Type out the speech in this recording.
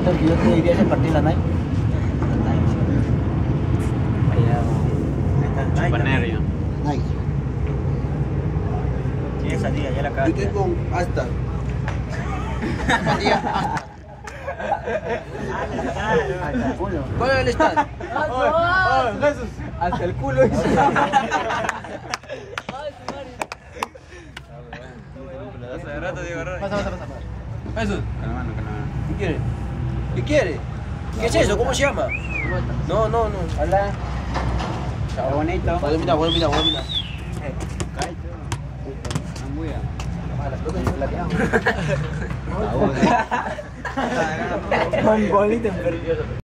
que yo te diría ese partido la Nike. Chupanerio. Nike. Sí, esa liga, ya la Yo cagaste. tengo un hasta. Zapatilla hasta. Hasta el culo. ¿Cuál es el stand? Jesús, hasta el culo. Hace rato digo, Pasa. Jesús, con la mano. ¿Qué quiere? ¿Qué quiere? ¿Qué es eso? ¿Cómo se llama? No. Hola. Está bonito. Voy a mirar. Con bolita en perdido.